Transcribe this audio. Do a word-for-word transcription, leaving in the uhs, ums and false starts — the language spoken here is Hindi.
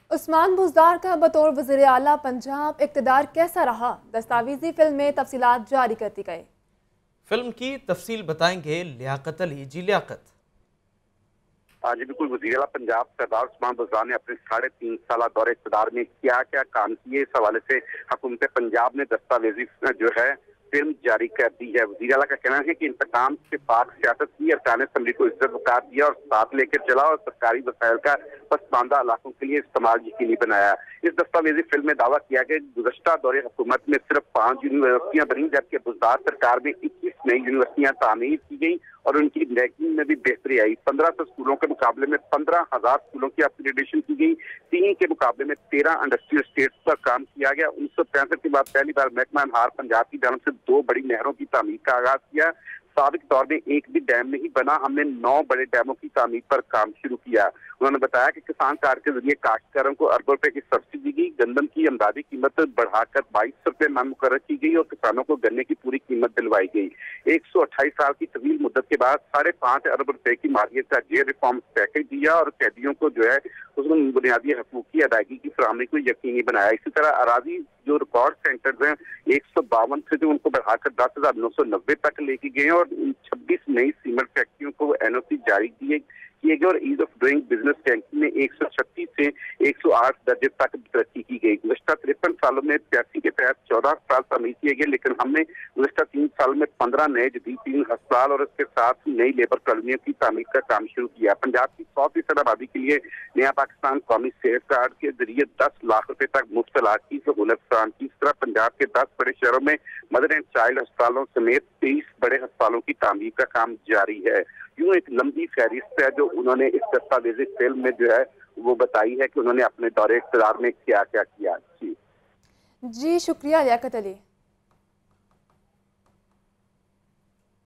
उस्मान बुज़दार का बतौर वज़ीर आला पंजाब इक़्तिदार कैसा रहा, दस्तावेजी फिल्म में तफसीलात जारी करती गए। फिल्म की तफसील बताएंगे लियाकत अली। जी लियाकत। हाँ जी बिल्कुल, वज़ीर आला पंजाब सरदार उस्मान बुज़दार ने अपने साढ़े तीन साल दौरे इक़्तिदार में क्या क्या काम किए, इस हवाले से हुकूमत पंजाब ने दस्तावेजी जो है फिल्म जारी कर दी है। वज़ीर आला का कहना है कि इंतकाम से पाक सियासत की, अरकान असम्बली को इज्जत वक़ार दिया और साथ लेकर चला और सरकारी वसाइल का पसमानदा इलाकों के लिए इस्तेमाल यकीनी बनाया। इस दस्तावेजी फिल्म में दावा किया कि गुज़श्ता दौरे हुकूमत में सिर्फ पांच यूनिवर्सिटियां बनी, जबकि बुज़दार सरकार में इक्कीस नई यूनिवर्सिटियां तामीर की गई और उनकी रैंकिंग में भी बेहतरी आई। पंद्रह सौ स्कूलों के मुकाबले में पंद्रह हजार स्कूलों की अपग्रेडेशन की गई। तीन के मुकाबले में तेरह इंडस्ट्रियल स्टेट्स पर काम किया गया। उन्नीस सौ पैंसठ के बाद पहली बार महकमा हार पंजाब की जानब से दो बड़ी नहरों की तामीर का आगाज किया। साबिक दौर में एक भी डैम नहीं बना, हमने नौ बड़े डैमों की तामीर पर काम शुरू किया। उन्होंने बताया कि किसान कार्ड के जरिए काश्तकारों को अरबों रुपए की सब्सिडी दी गई, गंदम की अमदादी कीमत बढ़ाकर बाईस रुपए मन मुकर्रर की गई और किसानों को गन्ने की पूरी कीमत दिलवाई गई। एक सौ अट्ठाईस साल की तवील मुद्दत के बाद साढ़े पांच अरब रुपए की मालियत का जेल रिफॉर्म पैकेज दिया और कैदियों को जो है उसमें बुनियादी हकूक की अदायगी की फराहमी को यकीनी बनाया। इसी तरह अराजी जो रिकॉर्ड सेंटर्स हैं एक सौ बावन से जो उनको बढ़ाकर दस हजार नौ सौ नब्बे तक लेके गए और छब्बीस नई सीमेंट फैक्ट्रियों को एन ओ सी जारी किए किए गए और ease of doing business ranking में एक सौ छत्तीस से एक सौ आठ दर्जे तक तरक्की की गई। गुज़श्ता तिरपन सालों में प्यासी के तहत चौदह अस्पताल तमीर किए गए, लेकिन हमने गुज़श्ता तीन साल में पंद्रह नए जदीद तीन अस्पताल और इसके साथ नई लेबर कॉलोनियों की तामीर का काम शुरू किया। पंजाब की सौ फीसद आबादी के लिए नया पाकिस्तान कौमी सेहत कार्ड के जरिए दस लाख रुपए तक मुफ्त इलाज की सहूलत फराहम की। इस तरह पंजाब के दस बड़े शहरों में मदर एंड चाइल्ड अस्पतालों समेत तेईस बड़े अस्पतालों की तामीर का काम जारी है। यूं एक लंबी फहरिस्त है जो उन्होंने इस दस्तावेजी फिल्म में जो है वो बताई है कि उन्होंने अपने दौरे इक़्तिदार में क्या क्या किया। जी जी शुक्रिया लियाकत अली।